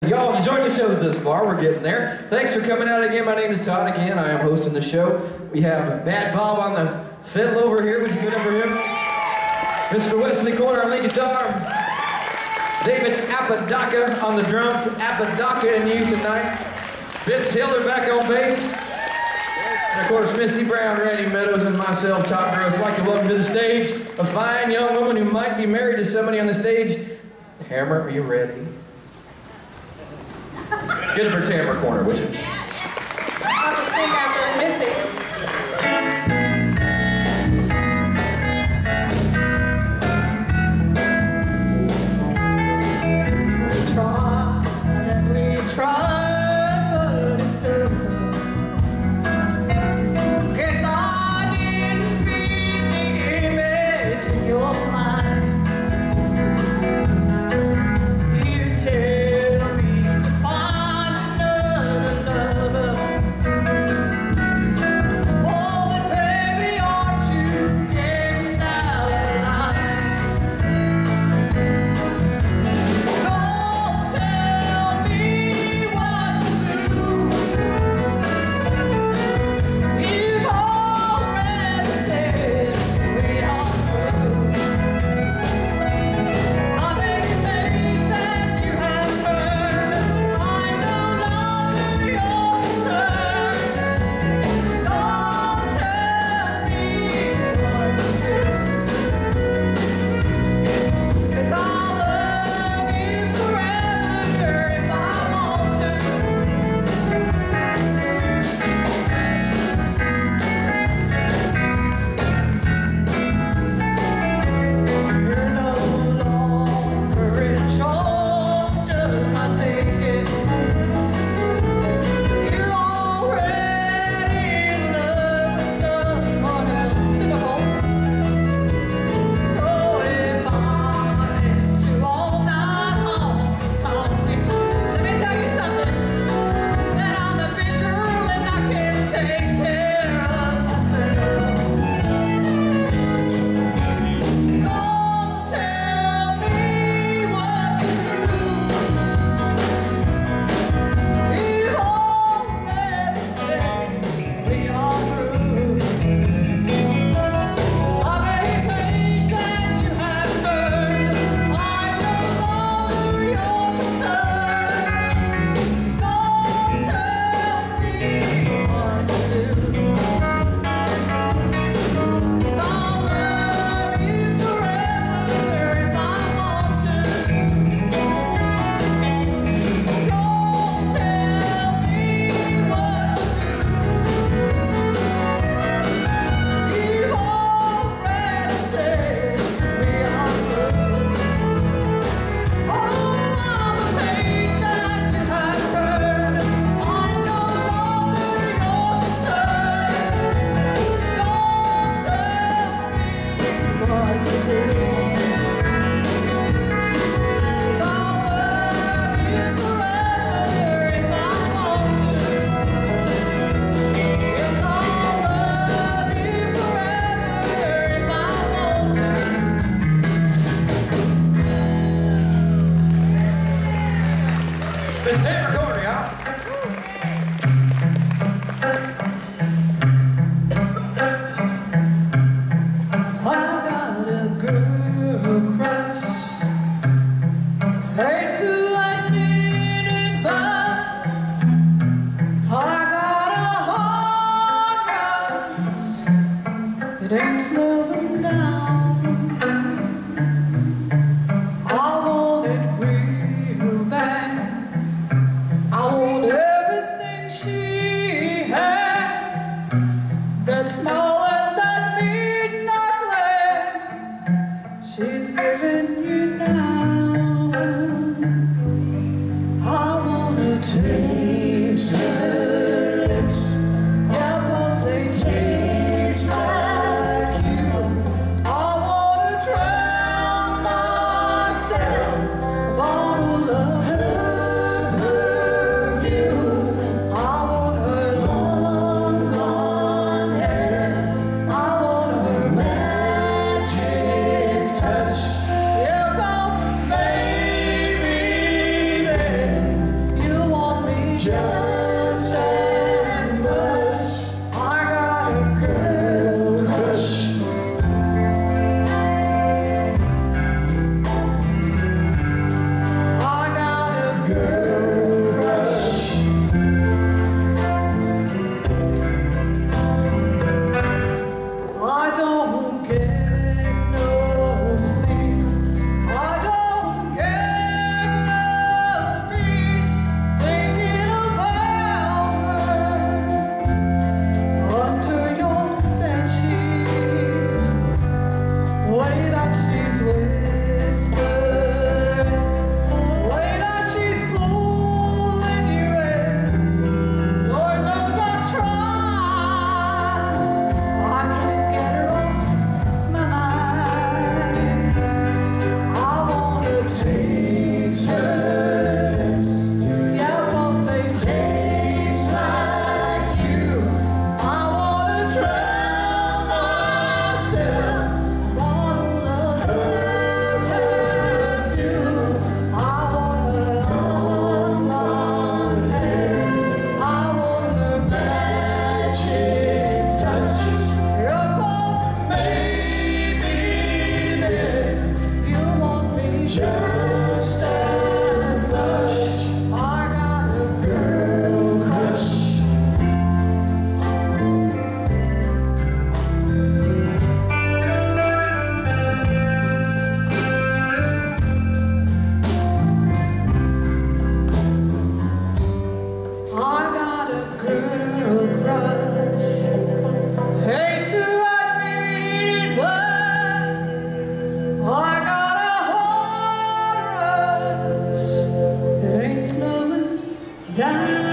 Y'all enjoyed the shows this far. We're getting there. Thanks for coming out again. My name is Todd again. I am hosting the show. We have Bad Bob on the fiddle over here. Would you get over here? Mr. Wesley Corner on lead guitar. David Apodaca on the drums. Apodaca and you tonight. Vince Hiller back on bass. And of course, Missy Brown, Randy Meadows, and myself, Todd Gross. I'd like to welcome to the stage a fine young woman who might be married to somebody on the stage. Tamra, are you ready? Get it for Tamra Corner, would you? I'll just sing after Missy. Miss Tamra Corner, y'all. I got a girl crush. Hate to admit it, but I got a heart rush. It ain't slowing down. I want it real bad. I want everything she has. That smile and that midnight lamp she's giving you now. I wanna taste her lips. Yeah, 'cause they taste like you. I wanna drown myself, bottle of her perfume. I want her long blonde hair. I want her magic touch. Yeah, 'cause baby, then down.